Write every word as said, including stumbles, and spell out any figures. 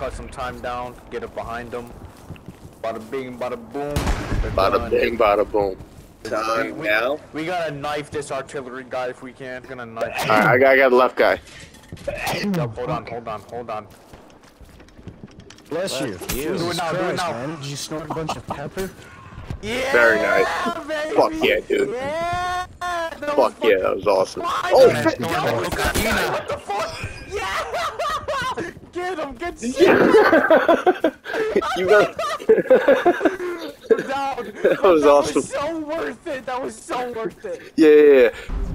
cut some time down, get it behind them. Bada bing, bada boom. Bada done. bing, bada boom. Time we, now. We gotta knife this artillery guy if we can. We're gonna knife him. Alright, I got, I got the left guy. Yup, hold on, hold on, hold on. Bless you. Do it now, do it now. Man. Did you snort a bunch of pepper? Yeah, Very nice. baby. Fuck yeah, dude. Yeah. That Fuck yeah, that was awesome. Why Oh, did I shit. snort that cocaine? What the fuck? Yeah. Get him, get sick. You got. Down. That was that awesome. was so worth it. That was so worth it. Yeah, yeah, yeah.